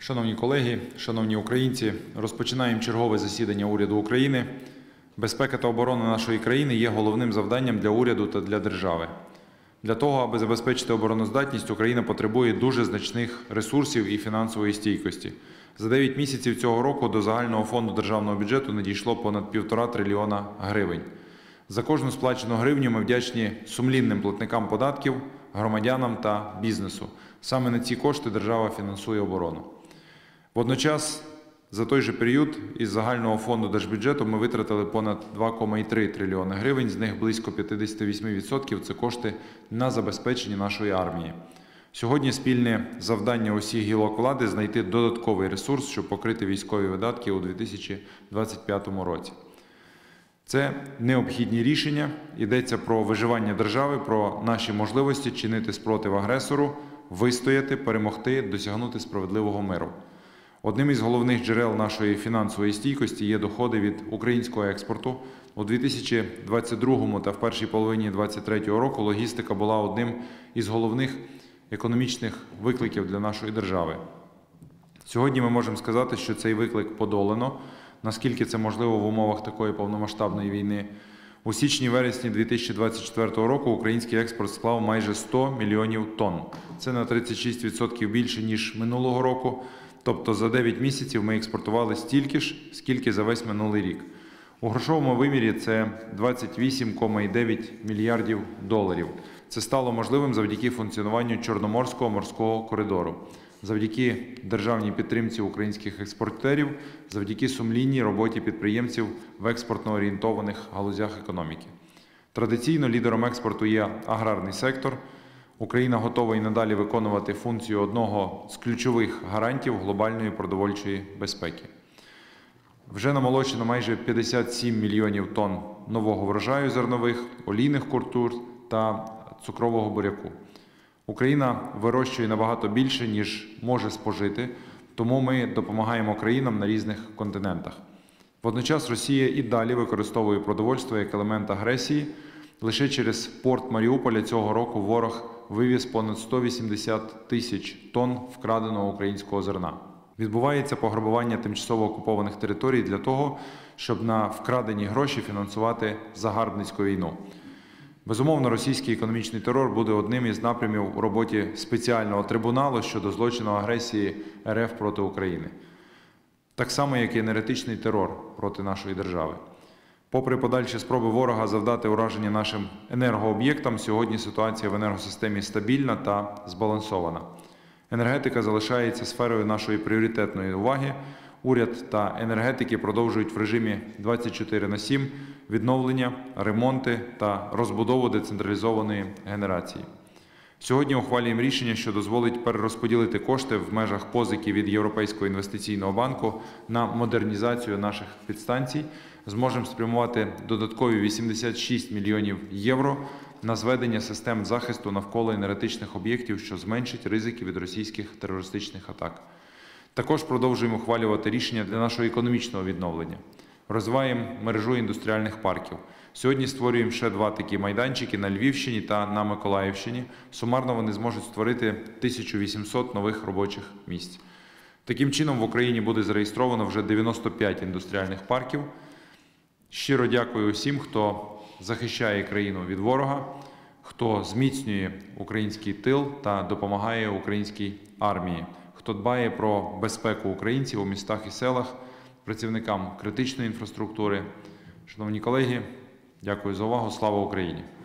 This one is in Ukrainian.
Шановні колеги, шановні українці, розпочинаємо чергове засідання уряду України. Безпека та оборона нашої країни є головним завданням для уряду та для держави. Для того, аби забезпечити обороноздатність, Україна потребує дуже значних ресурсів і фінансової стійкості. За 9 місяців цього року до загального фонду державного бюджету надійшло понад 1,5 трильйона гривень. За кожну сплачену гривню ми вдячні сумлінним платникам податків, громадянам та бізнесу. Саме на ці кошти держава фінансує оборону. Водночас, за той же період із загального фонду держбюджету ми витратили понад 2,3 трильйони гривень, з них близько 58% – це кошти на забезпечення нашої армії. Сьогодні спільне завдання усіх гілок влади – знайти додатковий ресурс, щоб покрити військові видатки у 2025 році. Це необхідні рішення, йдеться про виживання держави, про наші можливості чинити спротив агресору, вистояти, перемогти, досягнути справедливого миру. Одним із головних джерел нашої фінансової стійкості є доходи від українського експорту. У 2022 та в першій половині 2023 року логістика була одним із головних економічних викликів для нашої держави. Сьогодні ми можемо сказати, що цей виклик подолано. Наскільки це можливо в умовах такої повномасштабної війни? У січні-вересні 2024 року український експорт склав майже 100 мільйонів тонн. Це на 36% більше, ніж минулого року. Тобто за 9 місяців ми експортували стільки ж, скільки за весь минулий рік. У грошовому вимірі це 28,9 мільярдів доларів. Це стало можливим завдяки функціонуванню Чорноморського морського коридору, завдяки державній підтримці українських експортерів, завдяки сумлінній роботі підприємців в експортно-орієнтованих галузях економіки. Традиційно лідером експорту є аграрний сектор. Україна готова і надалі виконувати функцію одного з ключових гарантів глобальної продовольчої безпеки. Вже намолочено майже 57 мільйонів тонн нового врожаю зернових, олійних культур та цукрового буряку. Україна вирощує набагато більше, ніж може спожити, тому ми допомагаємо країнам на різних континентах. Водночас Росія і далі використовує продовольство як елемент агресії. Лише через порт Маріуполя цього року ворог вивіз понад 180 тисяч тонн вкраденого українського зерна. Відбувається пограбування тимчасово окупованих територій для того, щоб на вкрадені гроші фінансувати загарбницьку війну. Безумовно, російський економічний терор буде одним із напрямів у роботі спеціального трибуналу щодо злочину агресії РФ проти України. Так само, як і енергетичний терор проти нашої держави. Попри подальші спроби ворога завдати ураження нашим енергооб'єктам, сьогодні ситуація в енергосистемі стабільна та збалансована. Енергетика залишається сферою нашої пріоритетної уваги. Уряд та енергетики продовжують в режимі 24/7 відновлення, ремонти та розбудову децентралізованої генерації. Сьогодні ухвалюємо рішення, що дозволить перерозподілити кошти в межах позики від Європейського інвестиційного банку на модернізацію наших підстанцій. Зможемо спрямувати додаткові 86 мільйонів євро на зведення систем захисту навколо енергетичних об'єктів, що зменшить ризики від російських терористичних атак. Також продовжуємо ухвалювати рішення для нашого економічного відновлення. Розвиваємо мережу індустріальних парків. Сьогодні створюємо ще 2 такі майданчики на Львівщині та на Миколаївщині. Сумарно вони зможуть створити 1800 нових робочих місць. Таким чином в Україні буде зареєстровано вже 95 індустріальних парків. Щиро дякую усім, хто захищає країну від ворога, хто зміцнює український тил та допомагає українській армії, хто дбає про безпеку українців у містах і селах, працівникам критичної інфраструктури. Шановні колеги, дякую за увагу. Слава Україні!